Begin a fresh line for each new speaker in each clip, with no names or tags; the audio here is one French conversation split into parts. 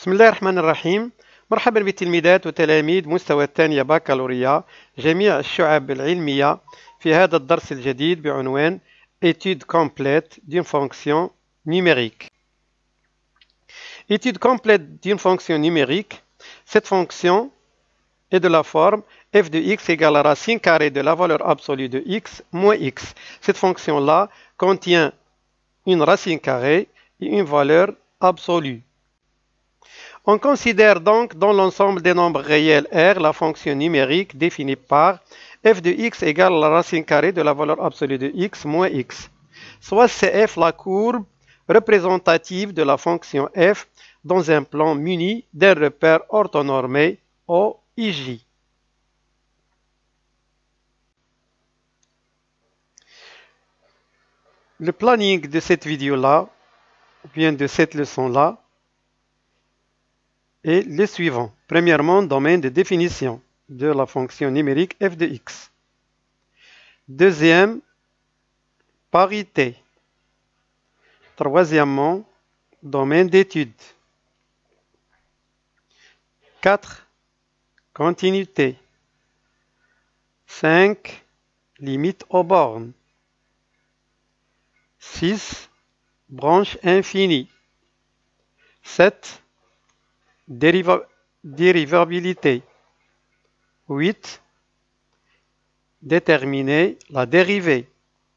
بسم الله الرحمن الرحيم. مرحبا بتلميذات وتلاميذ مستوى الثانية بكالوريا جميع الشعب العلمية في هذا الدرس الجديد بعنوان Étude complète d'une fonction numérique. Étude complète d'une fonction numérique. Cette fonction est de la forme f de x égale à racine carrée de la valeur absolue de x moins x. Cette fonction-là contient une racine carrée et une valeur absolue. On considère donc dans l'ensemble des nombres réels R la fonction numérique définie par f de x égale à la racine carrée de la valeur absolue de x moins x. Soit CF la courbe représentative de la fonction f dans un plan muni d'un repère orthonormé OIJ. Le planning de cette vidéo-là, ou bien de cette leçon-là, est le suivant. Premièrement, domaine de définition de la fonction numérique f de x. Deuxième, parité. Troisièmement, domaine d'étude. 4. Continuité. 5. Limite aux bornes. 6. Branche infinie. 7. Dérivabilité. 8. Déterminer la dérivée.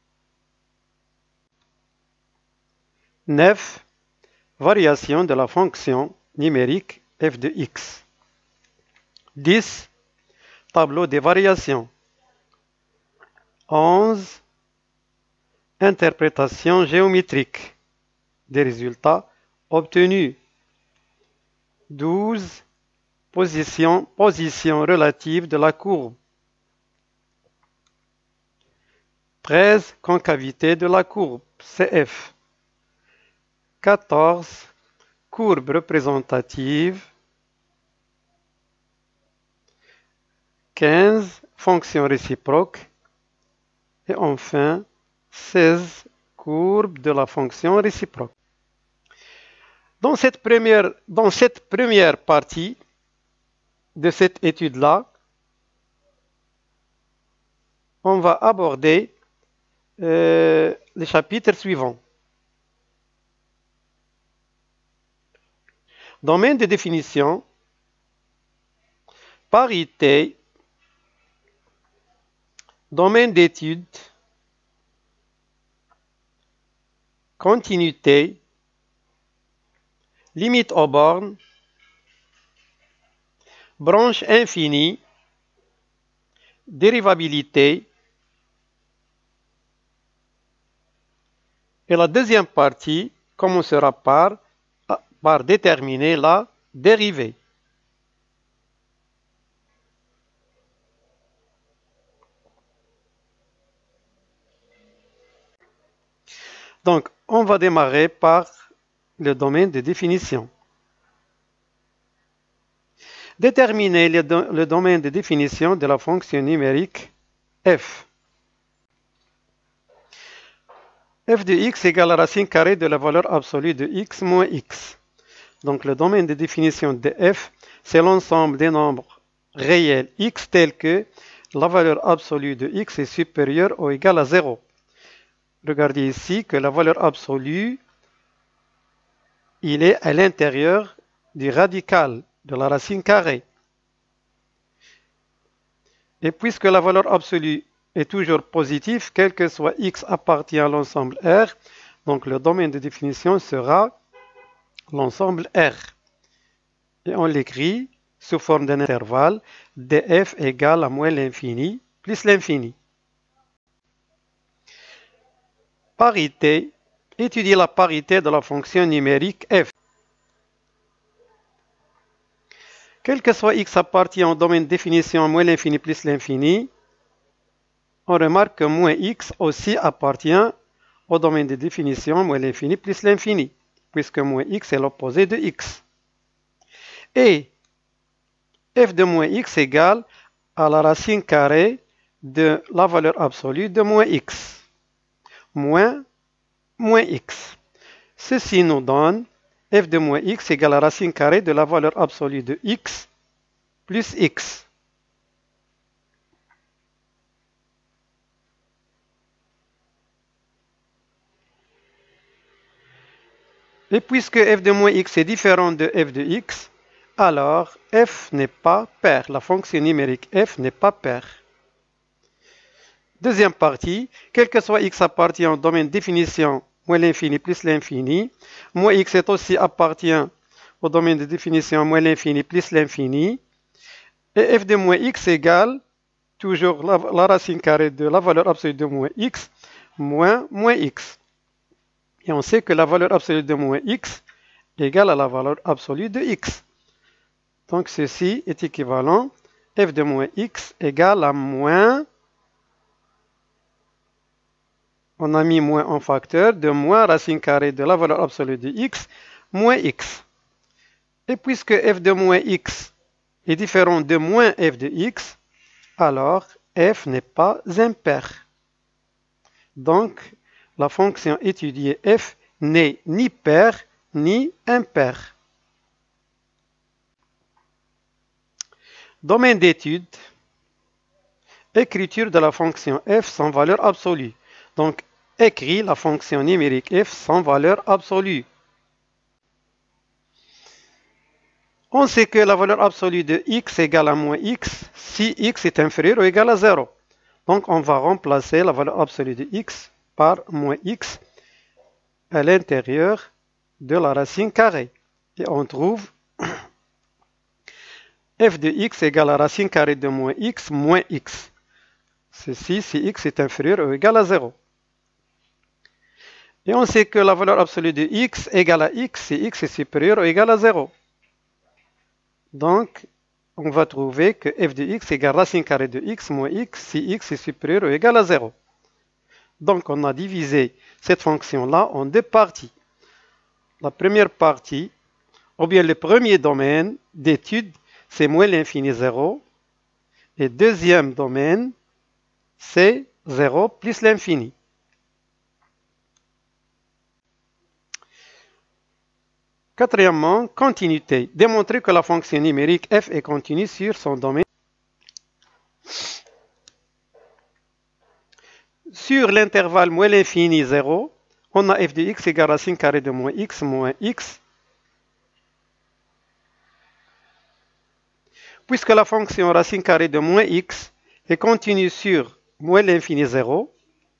9. Variation de la fonction numérique f de x. 10. Tableau des variations. 11. Interprétation géométrique des résultats obtenus. 12. Position relative de la courbe. 13. Concavité de la courbe, CF. 14. Courbe représentative. 15. Fonction réciproque. Et enfin, 16. Courbe de la fonction réciproque. Dans cette première partie de cette étude-là, on va aborder les chapitres suivants. Domaine de définition, parité, domaine d'étude, continuité, limite aux bornes, branche infinie, dérivabilité, et la deuxième partie commencera par déterminer la dérivée. Donc, on va démarrer par le domaine de définition. Déterminer le domaine de définition de la fonction numérique f. f de x égale à la racine carrée de la valeur absolue de x moins x. Donc le domaine de définition de f, c'est l'ensemble des nombres réels x tels que la valeur absolue de x est supérieure ou égale à 0. Regardez ici que la valeur absolue, il est à l'intérieur du radical de la racine carrée. Et puisque la valeur absolue est toujours positive, quel que soit x appartient à l'ensemble R, donc le domaine de définition sera l'ensemble R. Et on l'écrit sous forme d'un intervalle df égale à moins l'infini plus l'infini. Parité. Étudier la parité de la fonction numérique f. Quel que soit x appartient au domaine de définition moins l'infini plus l'infini, on remarque que moins x aussi appartient au domaine de définition moins l'infini plus l'infini, puisque moins x est l'opposé de x. Et f de moins x égale à la racine carrée de la valeur absolue de moins x. Moins x. Ceci nous donne f de moins x égale la racine carrée de la valeur absolue de x plus x. Et puisque f de moins x est différent de f de x, alors f n'est pas pair. La fonction numérique f n'est pas paire. Deuxième partie, quel que soit x appartient au domaine définition moins l'infini plus l'infini, moins x est aussi appartient au domaine de définition moins l'infini plus l'infini, et f de moins x égale toujours la racine carrée de la valeur absolue de moins x moins x. Et on sait que la valeur absolue de moins x est égale à la valeur absolue de x. Donc ceci est équivalent f de moins x égale à moins, on a mis moins en facteur, de moins racine carrée de la valeur absolue de x moins x. Et puisque f de moins x est différent de moins f de x, alors f n'est pas impair. Donc, la fonction étudiée f n'est ni paire ni impair. Domaine d'étude, écriture de la fonction f sans valeur absolue. Donc, écrit la fonction numérique f sans valeur absolue. On sait que la valeur absolue de x égale à moins x si x est inférieur ou égal à 0. Donc, on va remplacer la valeur absolue de x par moins x à l'intérieur de la racine carrée. Et on trouve f de x égale à la racine carrée de moins x. Ceci si x est inférieur ou égal à 0. Et on sait que la valeur absolue de x égale à x si x est supérieur ou égal à 0. Donc, on va trouver que f de x égale racine carrée de x moins x si x est supérieur ou égal à 0. Donc, on a divisé cette fonction-là en deux parties. La première partie, ou bien le premier domaine d'étude, c'est moins l'infini 0. Et deuxième domaine, c'est 0 plus l'infini. Quatrièmement, continuité. Démontrer que la fonction numérique f est continue sur son domaine. Sur l'intervalle moins l'infini 0, on a f de x égale racine carrée de moins x. Puisque la fonction racine carrée de moins x est continue sur moins l'infini 0,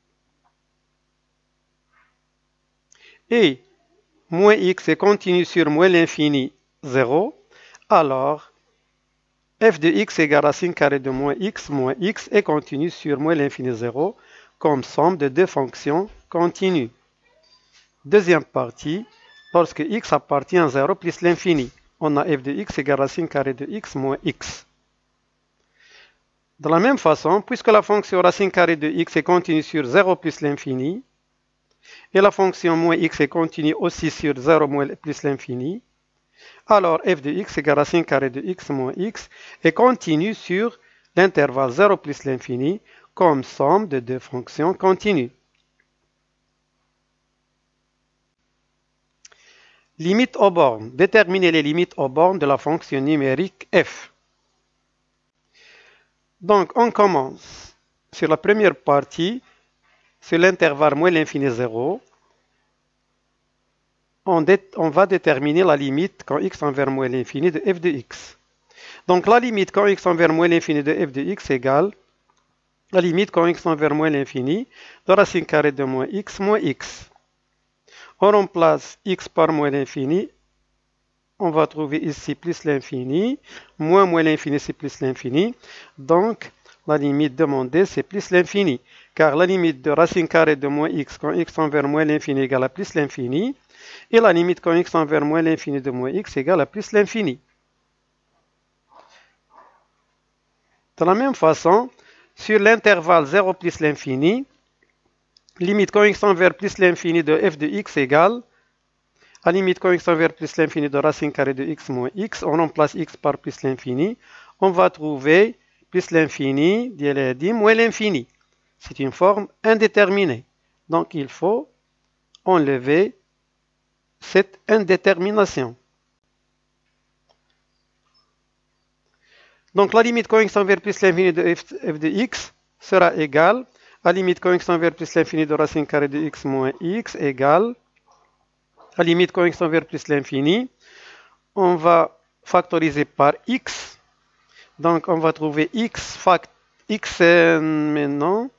et moins x est continue sur moins l'infini 0, alors f de x égale racine carrée de moins x est continue sur moins l'infini 0 comme somme de deux fonctions continues. Deuxième partie, lorsque x appartient à 0 plus l'infini, on a f de x égale racine carrée de x moins x. De la même façon, puisque la fonction racine carrée de x est continue sur 0 plus l'infini, et la fonction moins x est continue aussi sur 0 plus l'infini, alors f de x égale racine carrée de x moins x est continue sur l'intervalle 0 plus l'infini comme somme de deux fonctions continues. Limites aux bornes. Déterminer les limites aux bornes de la fonction numérique f. Donc, on commence sur la première partie, sur l'intervalle moins l'infini 0. On va déterminer la limite quand x tend vers moins l'infini de f de x. Donc, la limite quand x tend vers moins l'infini de f de x égale la limite quand x tend vers moins l'infini de racine carrée de moins x. On remplace x par moins l'infini. On va trouver ici plus l'infini. Moins l'infini, c'est plus l'infini. Donc, la limite demandée, c'est plus l'infini. Car la limite de racine carrée de moins x quand x tend vers moins l'infini égale à plus l'infini. Et la limite quand x tend vers moins l'infini de moins x égale à plus l'infini. De la même façon, sur l'intervalle 0 plus l'infini, limite quand x tend vers plus l'infini de f de x égale à limite quand x tend vers plus l'infini de racine carrée de x moins x, on remplace x par plus l'infini, on va trouver plus l'infini, moins l'infini. C'est une forme indéterminée. Donc il faut enlever cette indétermination. Donc la limite coexistant vers plus l'infini de f de x sera égale à la limite coexistant vers plus l'infini de racine carrée de x moins x égale à la limite coexistant vers plus l'infini. On va factoriser par x. Donc on va trouver x maintenant.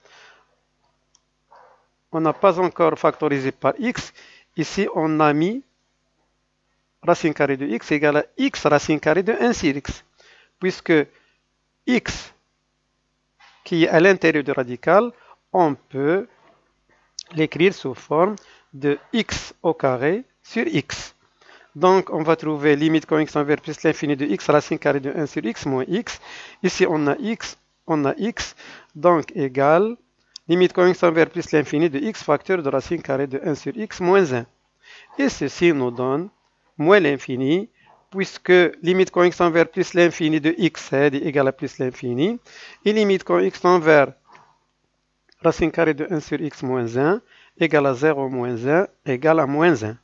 On n'a pas encore factorisé par x. Ici, on a mis racine carrée de x égale à x racine carrée de 1 sur x. Puisque x qui est à l'intérieur du radical, on peut l'écrire sous forme de x au carré sur x. Donc, on va trouver limite coexistant vers plus l'infini de x racine carrée de 1 sur x moins x. Ici, on a x, donc égale limite coexistant vers plus l'infini de x facteur de racine carrée de 1 sur x moins 1. Et ceci nous donne moins l'infini, puisque limite coexistant vers plus l'infini de x est égale à plus l'infini, et limite coexistant vers racine carrée de 1 sur x moins 1 égale à 0 moins 1 égale à moins 1.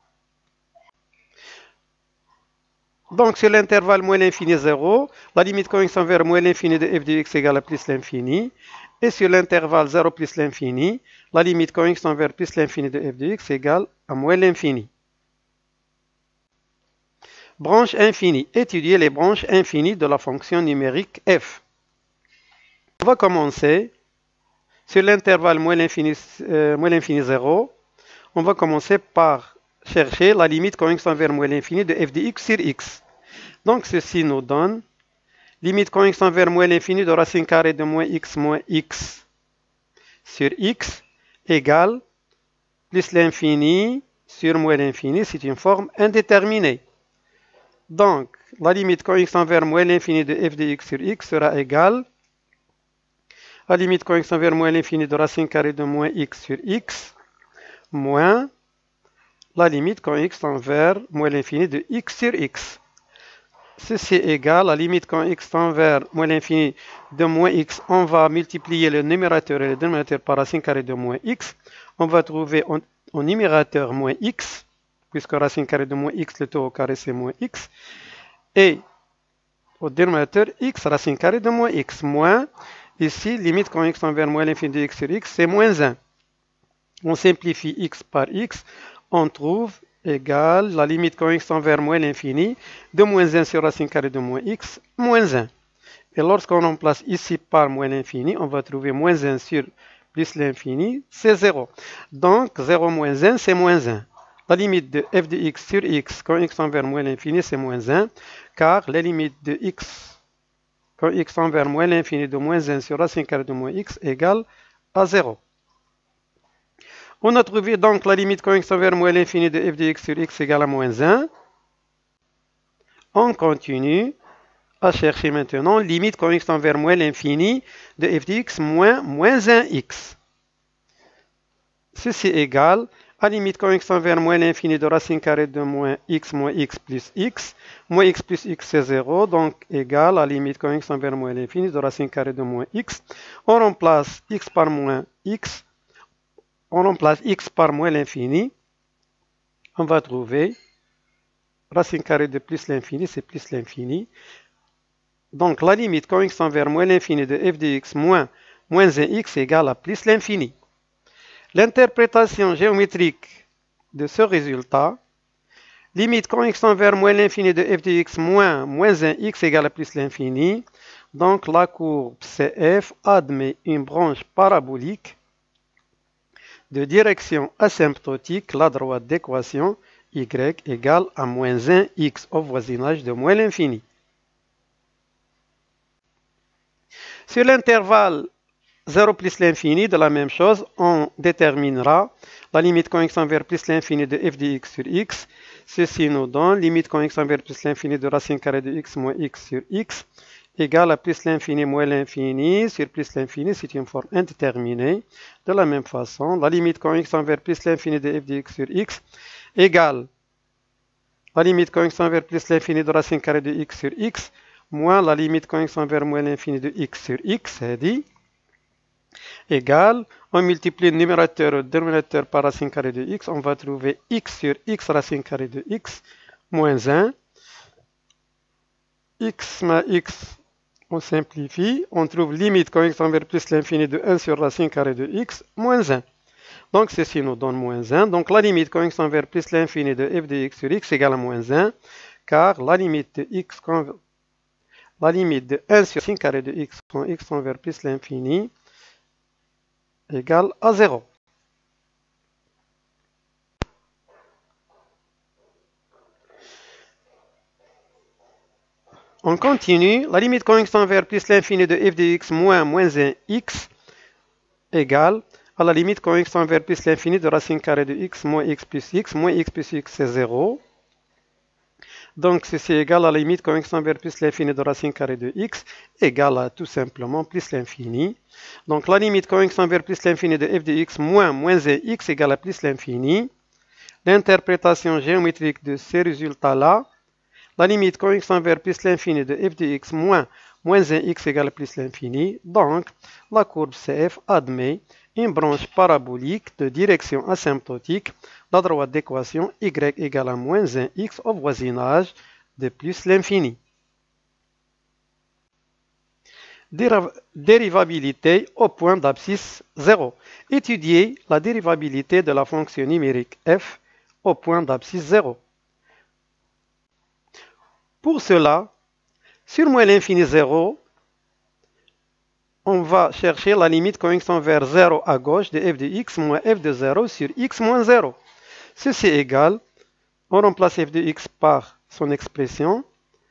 Donc sur l'intervalle moins l'infini 0, la limite coexistant vers moins l'infini de f de x égale à plus l'infini, et sur l'intervalle 0 plus l'infini, la limite coexistant vers plus l'infini de f de x égale à moins l'infini. Branche infinie. Étudier les branches infinies de la fonction numérique f. On va commencer sur l'intervalle moins l'infini 0. On va commencer par chercher la limite coexistant vers moins l'infini de f de x sur x. Donc ceci nous donne limite coexistant vers moins l'infini de racine carrée de moins x sur x égale plus l'infini sur moins l'infini. C'est une forme indéterminée. Donc, la limite coexistant vers moins l'infini de f de x sur x sera égale à la limite coexistant vers moins l'infini de racine carrée de moins x sur x moins la limite coexistant vers moins l'infini de x sur x. Ceci est égal à la limite coexistant vers moins l'infini de moins x. On va multiplier le numérateur et le dénominateur par racine carrée de moins x. On va trouver au numérateur moins x, puisque racine carrée de moins x, le tout au carré, c'est moins x. Et au dénominateur, x racine carrée de moins x, moins, ici, limite coexistant vers moins l'infini de x sur x, c'est moins 1. On simplifie x par x, on trouve égal la limite coexistant vers moins l'infini de moins 1 sur racine carrée de moins x, moins 1. Et lorsqu'on remplace ici par moins l'infini, on va trouver moins 1 sur plus l'infini, c'est 0. Donc, 0 moins 1, c'est moins 1. La limite de f de x sur x coexistant vers moins l'infini, c'est moins 1, car la limite de x coexistant vers moins l'infini de moins 1 sur racine carrée de moins x égale à 0. On a trouvé donc la limite coexistant vers moins l'infini de f de x sur x égale à moins 1. On continue à chercher maintenant limite coexistant vers moins l'infini de f de x moins 1x. Ceci est égal à la limite coexistant vers moins l'infini de racine carrée de moins x plus x. Moins x plus x c'est 0, donc égal à la limite coexistant vers moins l'infini de racine carrée de moins x. On remplace x par moins x. On remplace x par moins l'infini. On va trouver racine carrée de plus l'infini, c'est plus l'infini. Donc la limite coexistant vers moins l'infini de f de x moins 1x égale à plus l'infini. L'interprétation géométrique de ce résultat, limite coexistant vers moins l'infini de f de x moins 1x égale à plus l'infini. Donc la courbe CF admet une branche parabolique de direction asymptotique, la droite d'équation y égale à moins 1x au voisinage de moins l'infini. Sur l'intervalle 0 plus l'infini, de la même chose, on déterminera la limite coexistant vers plus l'infini de f de x sur x. Ceci nous donne limite coexistant vers plus l'infini de racine carrée de x moins x sur x égale à plus l'infini moins l'infini sur plus l'infini, c'est une forme indéterminée. De la même façon, la limite coexistant vers plus l'infini de f de x sur x égale la limite coexistant vers plus l'infini de racine carrée de x sur x moins la limite coexistant vers moins l'infini de x sur x, c'est dit égale, on multiplie le numérateur et le dénominateur par racine carrée de x, on va trouver x sur x racine carrée de x moins 1. X moins x, on simplifie, on trouve limite quand x tend vers plus l'infini de 1 sur racine carrée de x moins 1. Donc ceci nous donne moins 1. Donc la limite quand x tend vers plus l'infini de f de x sur x égale à moins 1, car la limite de x la limite de 1 sur racine carrée de x quand x tend vers plus l'infini égale à 0. On continue. La limite quand x tend vers plus l'infini de f de x moins 1 x égale à la limite quand x tend vers plus l'infini de racine carrée de x moins x plus x. Moins x plus x, c'est 0. Donc ceci est égal à la limite quand x tend vers plus l'infini de racine carrée de x égale à tout simplement plus l'infini. Donc la limite quand x tend vers plus l'infini de f de x moins 1 x égale à plus l'infini. L'interprétation géométrique de ces résultats-là, la limite quand x tend vers plus l'infini de f de x moins 1 x égale à plus l'infini. Donc, la courbe CF admet une branche parabolique de direction asymptotique. La droite d'équation y égale à moins 1 x au voisinage de plus l'infini. Dérivabilité au point d'abscisse 0. Étudier la dérivabilité de la fonction numérique f au point d'abscisse 0. Pour cela, sur moins l'infini 0, on va chercher la limite quand x tend vers 0 à gauche de f de x moins f de 0 sur x moins 0. Ceci est égal, on remplace f de x par son expression.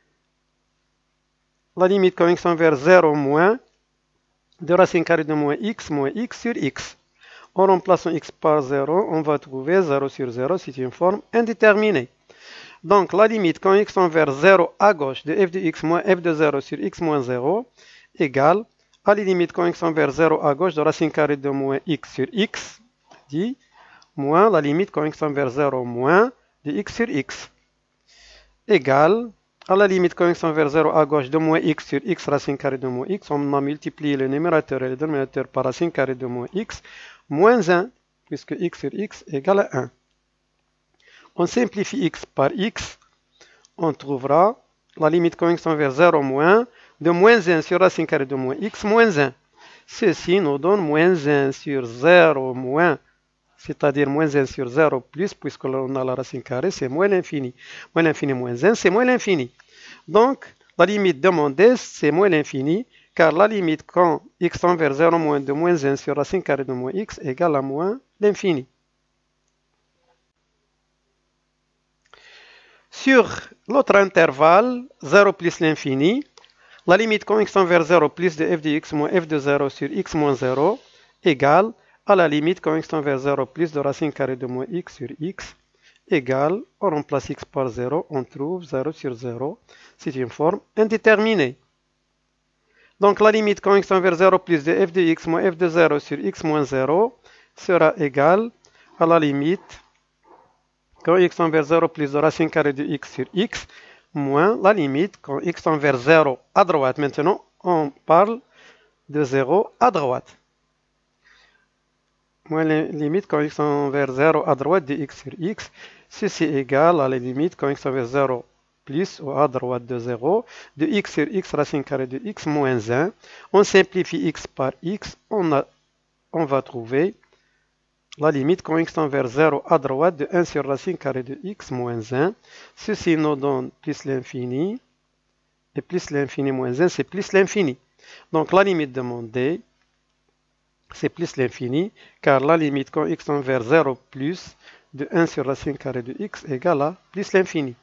La limite quand x tend vers 0 moins de racine carrée de moins x sur x. En remplaçant x par 0, on va trouver 0 sur 0, c'est une forme indéterminée. Donc la limite quand x tend vers 0 à gauche de f de x moins f de 0 sur x moins 0 égale à la limite quand x tend vers 0 à gauche de racine carrée de moins x sur x, dit, moins la limite quand x tend vers 0 moins de x sur x, égale à la limite quand x tend vers 0 à gauche de moins x sur x racine carrée de moins x, on a multiplié le numérateur et le dénominateur par racine carrée de moins x, moins 1, puisque x sur x égale à 1. On simplifie x par x, on trouvera la limite quand x tend vers 0 moins de moins 1 sur racine carrée de moins x moins 1. Ceci nous donne moins 1 sur 0 moins, c'est-à-dire moins 1 sur 0 plus, puisque l'on a la racine carrée, c'est moins l'infini. Moins l'infini moins 1, c'est moins l'infini. Donc, la limite demandée, c'est moins l'infini, car la limite quand x tend vers 0 moins de moins 1 sur racine carrée de moins x égale à moins l'infini. Sur l'autre intervalle, 0 plus l'infini, la limite quand x tend vers 0 plus de f de x moins f de 0 sur x moins 0 égale à la limite quand x tend vers 0 plus de racine carrée de moins x sur x égale, on remplace x par 0, on trouve 0 sur 0. C'est une forme indéterminée. Donc la limite quand x tend vers 0 plus de f de x moins f de 0 sur x moins 0 sera égale à la limite quand x tend vers 0 plus de racine carrée de x sur x, moins la limite quand x tend vers 0 à droite. Maintenant, on parle de 0 à droite. Moins la limite quand x tend vers 0 à droite de x sur x, ceci est égal à la limite quand x tend vers 0 plus ou à droite de 0, de x sur x racine carrée de x moins 1. On simplifie x par x, on va trouver la limite quand x tend vers 0 à droite de 1 sur racine carrée de x moins 1. Ceci nous donne plus l'infini. Et plus l'infini moins 1, c'est plus l'infini. Donc la limite demandée, c'est plus l'infini, car la limite quand x tend vers 0 plus de 1 sur racine carrée de x égale à plus l'infini.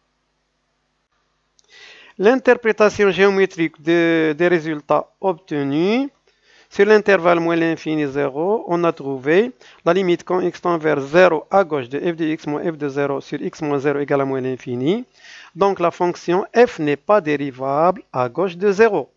L'interprétation géométrique des résultats obtenus. Sur l'intervalle moins l'infini 0, on a trouvé la limite quand x tend vers 0 à gauche de f de x moins f de 0 sur x moins 0 égale à moins l'infini. Donc la fonction f n'est pas dérivable à gauche de 0.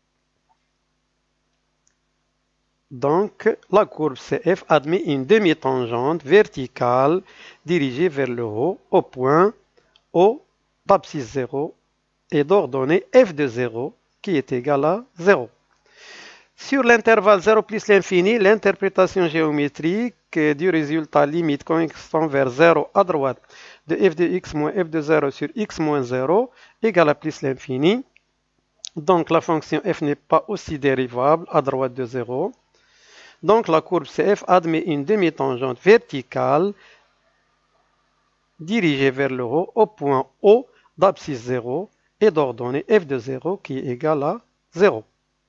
Donc la courbe CF admet une demi-tangente verticale dirigée vers le haut au point O d'abscisse 0 et d'ordonnée f de 0 qui est égal à 0. Sur l'intervalle 0 plus l'infini, l'interprétation géométrique du résultat limite constant vers 0 à droite de f de x moins f de 0 sur x moins 0 égale à plus l'infini. Donc la fonction f n'est pas aussi dérivable à droite de 0. Donc la courbe CF admet une demi-tangente verticale dirigée vers le haut au point O d'abscisse 0 et d'ordonnée f de 0 qui est égale à 0.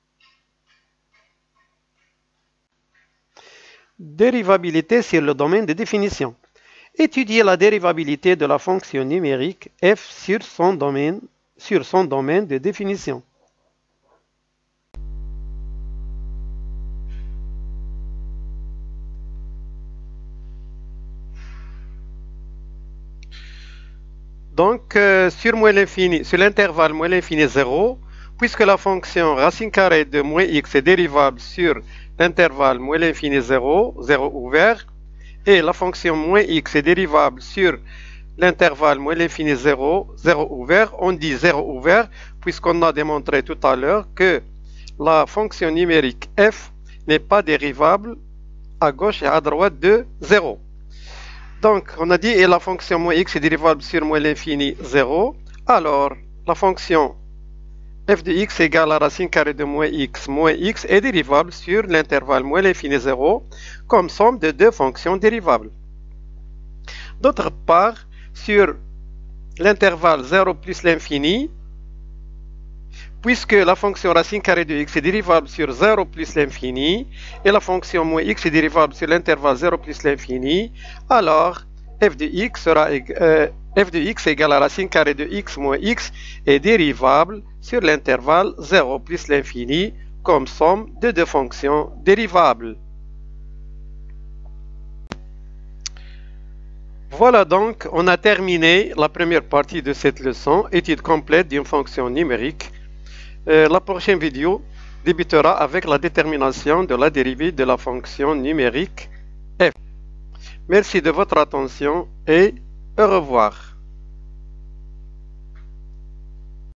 Dérivabilité sur le domaine de définition. Étudier la dérivabilité de la fonction numérique f sur son domaine de définition. Donc, sur l'intervalle moins l'infini 0, puisque la fonction racine carrée de moins x est dérivable sur l'intervalle moins l'infini 0, 0 ouvert, et la fonction moins x est dérivable sur l'intervalle moins l'infini 0, 0 ouvert, on dit 0 ouvert, puisqu'on a démontré tout à l'heure que la fonction numérique f n'est pas dérivable à gauche et à droite de 0. Donc, on a dit, et la fonction moins x est dérivable sur moins l'infini 0. Alors, la fonction f de x égale à racine carrée de moins x est dérivable sur l'intervalle moins l'infini 0 comme somme de deux fonctions dérivables. D'autre part, sur l'intervalle 0 plus l'infini, puisque la fonction racine carrée de x est dérivable sur 0 plus l'infini, et la fonction moins x est dérivable sur l'intervalle 0 plus l'infini, alors f de x égale à racine carrée de x moins x est dérivable sur l'intervalle 0 plus l'infini comme somme de deux fonctions dérivables. Voilà donc, on a terminé la première partie de cette leçon, étude complète d'une fonction numérique. La prochaine vidéo débutera avec la détermination de la dérivée de la fonction numérique f. Merci de votre attention et au revoir.